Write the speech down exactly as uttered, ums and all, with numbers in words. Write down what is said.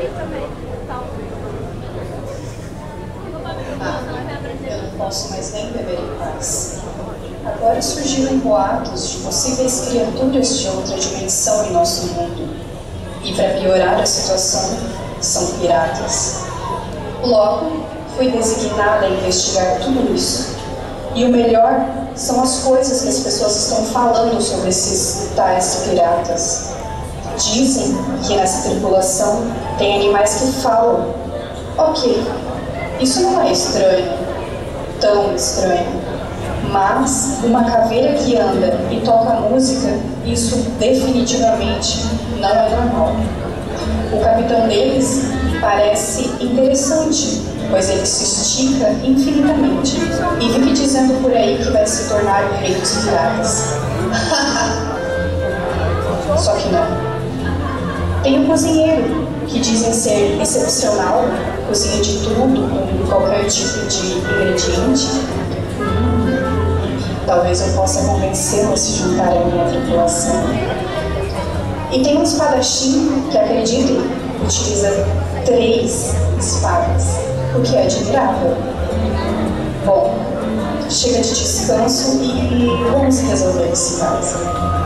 Ah, eu não posso mais nem beber em paz. Agora surgiram boatos de possíveis criaturas de outra dimensão em nosso mundo. E para piorar a situação, são piratas. Logo, fui designada a investigar tudo isso. E o melhor são as coisas que as pessoas estão falando sobre esses tais piratas. Dizem que nessa tripulação tem animais que falam. Ok, isso não é estranho, tão estranho. Mas uma caveira que anda e toca música, isso definitivamente não é normal. O capitão deles parece interessante, pois ele se estica infinitamente e vive dizendo por aí que vai se tornar o rei dos piratas. Só que não. Tem um cozinheiro, que dizem ser excepcional, cozinha de tudo, com qualquer tipo de ingrediente. Talvez eu possa convencê-lo a se juntar à minha tripulação. E tem um espadachim que, acreditem, utiliza três espadas, o que é admirável. Bom, chega de descanso e vamos resolver esse caso.